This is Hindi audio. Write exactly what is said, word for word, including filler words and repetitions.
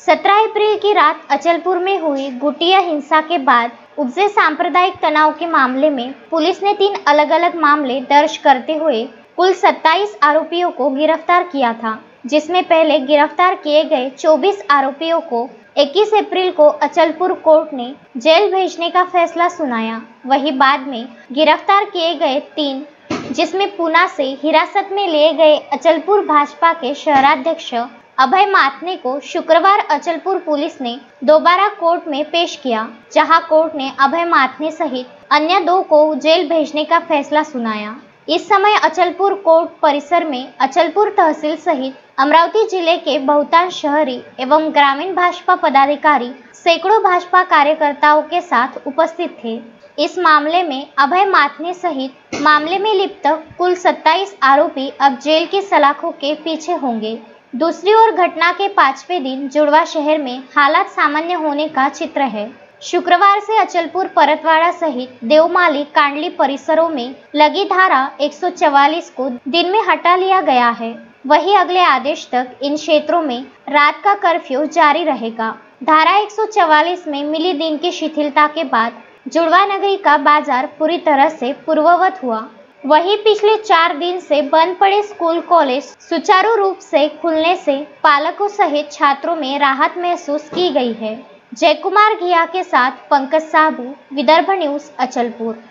सत्रह अप्रैल की रात अचलपुर में हुई गुटिया हिंसा के बाद उपजे सांप्रदायिक तनाव के मामले में पुलिस ने तीन अलग अलग मामले दर्ज करते हुए कुल सत्ताईस आरोपियों को गिरफ्तार किया था, जिसमें पहले गिरफ्तार किए गए चौबीस आरोपियों को इक्कीस अप्रैल को अचलपुर कोर्ट ने जेल भेजने का फैसला सुनाया। वहीं बाद में गिरफ्तार किए गए तीन, जिसमें पूना से हिरासत में लिए गए अचलपुर भाजपा के शहराध्यक्ष अभय माथने को शुक्रवार अचलपुर पुलिस ने दोबारा कोर्ट में पेश किया, जहां कोर्ट ने अभय माथने सहित अन्य दो को जेल भेजने का फैसला सुनाया। इस समय अचलपुर कोर्ट परिसर में अचलपुर तहसील सहित अमरावती जिले के बहुतांश शहरी एवं ग्रामीण भाजपा पदाधिकारी सैकड़ों भाजपा कार्यकर्ताओं के साथ उपस्थित थे। इस मामले में अभय माथने सहित मामले में लिप्त कुल सत्ताईस आरोपी अब जेल की सलाखों के पीछे होंगे। दूसरी ओर घटना के पांचवें दिन जुड़वा शहर में हालात सामान्य होने का चित्र है। शुक्रवार से अचलपुर परतवाड़ा सहित देवमाली कांडली परिसरों में लगी धारा एक सौ चवालीस को दिन में हटा लिया गया है। वहीं अगले आदेश तक इन क्षेत्रों में रात का कर्फ्यू जारी रहेगा। धारा एक सौ चवालीस में मिली दिन की शिथिलता के बाद जुड़वा नगरी का बाजार पूरी तरह से पूर्ववत हुआ। वहीं पिछले चार दिन से बंद पड़े स्कूल कॉलेज सुचारू रूप से खुलने से पालकों सहित छात्रों में राहत महसूस की गई है। जय कुमार घिया के साथ पंकज साबू, विदर्भ न्यूज, अचलपुर।